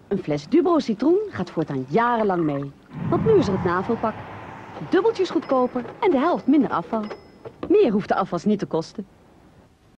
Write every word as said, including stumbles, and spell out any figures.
Een fles Dubro citroen gaat voortaan jarenlang mee. Want nu is er het navulpak. Dubbeltjes goedkoper en de helft minder afval. Meer hoeft de afwas niet te kosten.